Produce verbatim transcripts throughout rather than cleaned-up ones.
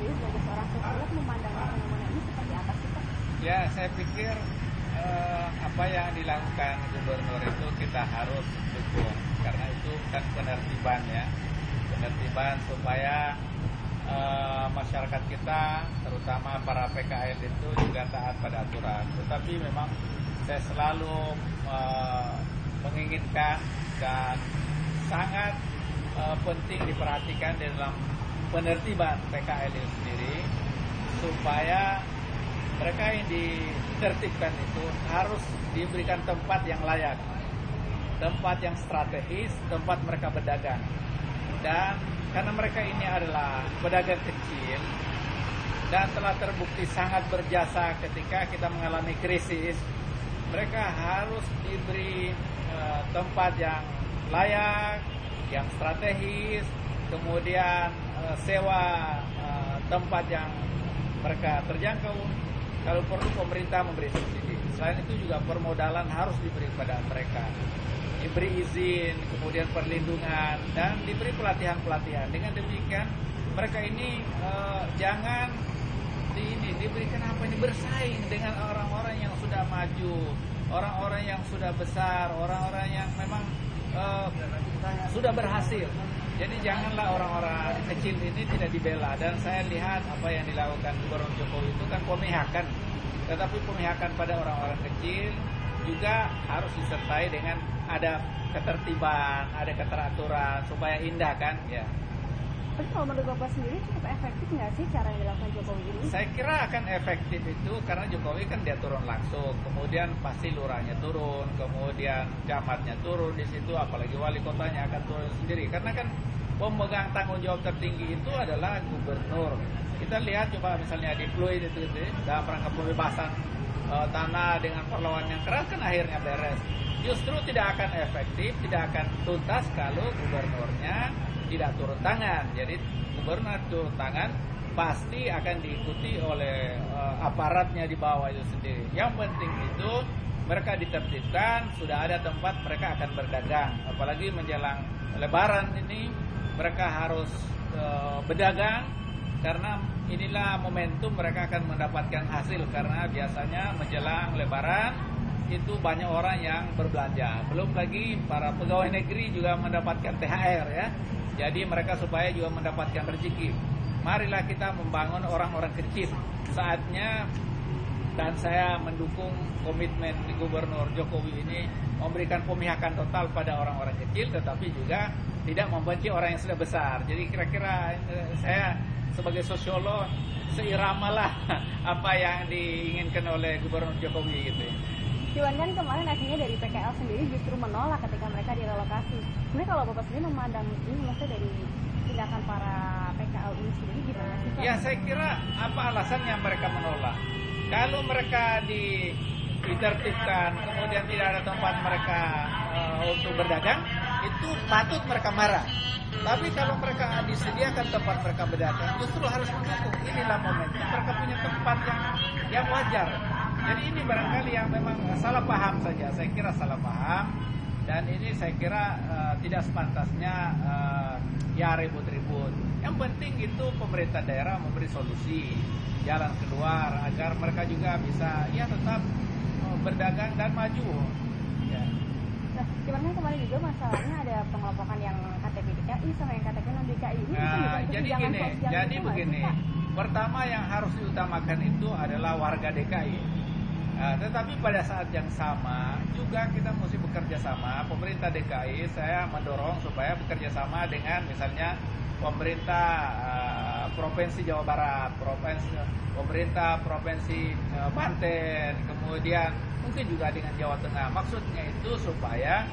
sendiri sebagai seorang sosiolog memandang fenomena ini seperti apa sih Pak? Ya, saya pikir eh, apa yang dilakukan gubernur itu kita harus dukung, karena itu kan penertiban ya, penertiban supaya eh, masyarakat kita, terutama para P K L itu juga taat pada aturan. Tetapi memang saya selalu eh, menginginkan dan sangat eh, penting diperhatikan di dalam penertiban P K L itu sendiri, supaya mereka yang ditertibkan itu harus diberikan tempat yang layak, tempat yang strategis, tempat mereka berdagang. Dan karena mereka ini adalah pedagang kecil dan telah terbukti sangat berjasa ketika kita mengalami krisis, mereka harus diberi uh, tempat yang layak, yang strategis, kemudian uh, sewa uh, tempat yang mereka terjangkau. Kalau perlu pemerintah memberi subsidi. Selain itu juga permodalan harus diberi kepada mereka, diberi izin, kemudian perlindungan, dan diberi pelatihan-pelatihan. Dengan demikian mereka ini uh, jangan di, ini diberikan apa ini bersaing dengan orang-orang yang sudah maju, orang-orang yang sudah besar, orang-orang yang memang uh, sudah berhasil. Jadi janganlah orang-orang kecil ini tidak dibela. Dan saya lihat apa yang dilakukan Gubernur Jokowi itu kan pemihakan. Tetapi pemihakan pada orang-orang kecil juga harus disertai dengan ada ketertiban, ada keteraturan supaya indah kan ya. Tapi kalau menurut Bapak sendiri cukup efektif nggak sih cara yang dilakukan Jokowi ini? Saya kira akan efektif itu karena Jokowi kan dia turun langsung, kemudian pasti lurahnya turun, kemudian camatnya turun di situ, apalagi wali kotanya akan turun sendiri. Karena kan pemegang tanggung jawab tertinggi itu adalah gubernur. Kita lihat coba misalnya di Pluit itu, itu dalam rangka pembebasan e, tanah dengan perlawanan yang keras kan akhirnya beres. Justru tidak akan efektif, tidak akan tuntas kalau gubernurnya tidak turun tangan. Jadi gubernur turun tangan pasti akan diikuti oleh uh, aparatnya di bawah itu sendiri. Yang penting itu mereka ditertibkan, sudah ada tempat mereka akan berdagang. Apalagi menjelang Lebaran ini mereka harus uh, berdagang, karena inilah momentum mereka akan mendapatkan hasil. Karena biasanya menjelang Lebaran itu banyak orang yang berbelanja. Belum lagi para pegawai negeri juga mendapatkan T H R ya. Jadi mereka supaya juga mendapatkan rezeki. Marilah kita membangun orang-orang kecil. Saatnya, dan saya mendukung komitmen Gubernur Jokowi ini memberikan pemihakan total pada orang-orang kecil, tetapi juga tidak membenci orang yang sudah besar. Jadi kira-kira saya sebagai sosiolog seiramalah apa yang diinginkan oleh Gubernur Jokowi gitu ya. Cuman kan kemarin akhirnya dari P K L sendiri justru menolak ketika mereka direlokasi. Sebenarnya kalau Bapak sendiri memandang ini maksudnya dari tindakan para P K L ini sendiri gimana sih Pak? Ya saya kira apa alasannya mereka menolak. Kalau mereka di, ditertibkan, kemudian tidak ada tempat mereka uh, untuk berdagang, itu patut mereka marah. Tapi kalau mereka disediakan tempat mereka berdagang, justru harus mendukung. Inilah momentum mereka punya tempat yang yang wajar. Jadi ini barangkali yang memang salah paham saja. Saya kira salah paham. Dan ini saya kira uh, tidak sepantasnya uh, ya ribut-ribut. Yang penting itu pemerintah daerah memberi solusi, jalan keluar agar mereka juga bisa ya tetap uh, berdagang dan maju. Ya. Nah, cuman kan kemarin juga masalahnya ada pengelompokan yang K T P D K I sama yang K T P non D K I ini. Nah, jadi gini, jadi begini. Pertama yang harus diutamakan itu adalah warga D K I. Nah, tetapi pada saat yang sama juga kita mesti bekerja sama. Pemerintah D K I saya mendorong supaya bekerja sama dengan misalnya pemerintah uh, Provinsi Jawa Barat, provinsi, pemerintah Provinsi uh, Banten, kemudian mungkin juga dengan Jawa Tengah. Maksudnya itu supaya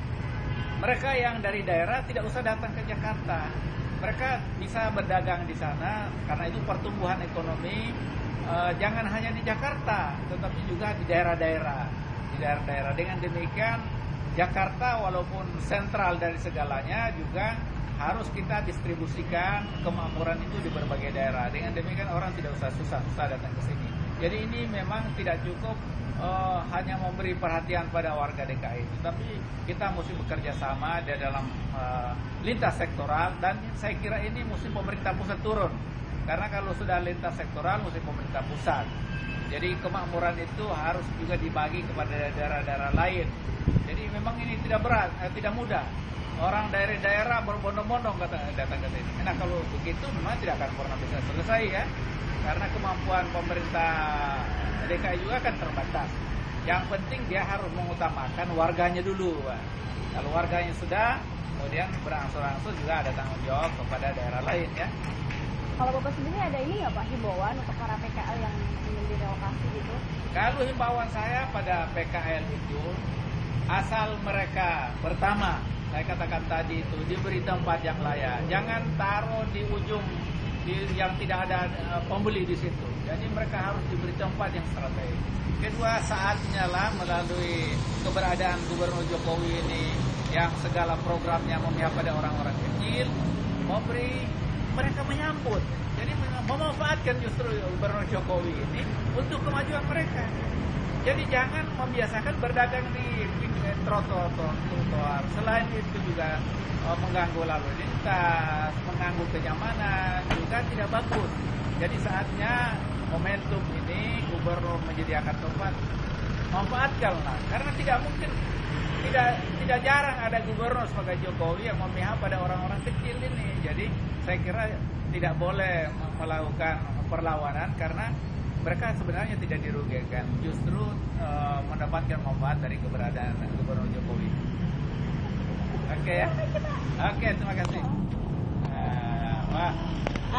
mereka yang dari daerah tidak usah datang ke Jakarta. Mereka bisa berdagang di sana karena itu pertumbuhan ekonomi. Uh, jangan hanya di Jakarta, tetapi juga di daerah-daerah, di daerah-daerah. Dengan demikian, Jakarta walaupun sentral dari segalanya juga harus kita distribusikan kemakmuran itu di berbagai daerah. Dengan demikian orang tidak usah susah-susah datang ke sini. Jadi ini memang tidak cukup uh, hanya memberi perhatian pada warga D K I, tetapi kita mesti bekerja sama di dalam uh, lintas sektoral, dan saya kira ini mesti pemerintah pusat turun. Karena kalau sudah lintas sektoral mesti pemerintah pusat. Jadi kemakmuran itu harus juga dibagi kepada daerah-daerah lain. Jadi memang ini tidak berat, eh, tidak mudah. Orang dari daerah berbondong-bondong datang ke sini. Nah kalau begitu memang tidak akan pernah bisa selesai ya. Karena kemampuan pemerintah D K I juga kan terbatas. Yang penting dia harus mengutamakan warganya dulu, Pak. Kalau warganya sudah, kemudian berangsur-angsur juga ada tanggung jawab kepada daerah lain ya. Kalau Bapak sendiri ada ini nggak Pak, himbauan untuk para P K L yang ingin direlokasi gitu? Kalau himbauan saya pada P K L itu, asal mereka pertama, saya katakan tadi itu diberi tempat yang layak. Jangan taruh di ujung di, yang tidak ada uh, pembeli di situ. Jadi mereka harus diberi tempat yang strategis. Kedua, saatnya lah melalui keberadaan Gubernur Jokowi ini yang segala programnya memihak pada orang-orang kecil, memberi mereka menyambut. Jadi memanfaatkan justru Gubernur Jokowi ini untuk kemajuan mereka. Jadi jangan membiasakan berdagang di trotoar. Selain itu juga uh, mengganggu lalu lintas, mengganggu kenyamanan, juga tidak bagus. Jadi saatnya momentum ini gubernur menyediakan tempat, manfaatkanlah. Karena tidak mungkin, tidak tidak jarang ada gubernur sebagai Jokowi yang memihak pada orang-orang kecil ini. Jadi saya kira tidak boleh melakukan perlawanan karena mereka sebenarnya tidak dirugikan, justru uh, mendapatkan manfaat dari keberadaan Gubernur Jokowi. Oke okay, ya, oke okay, terima kasih. Uh, wah.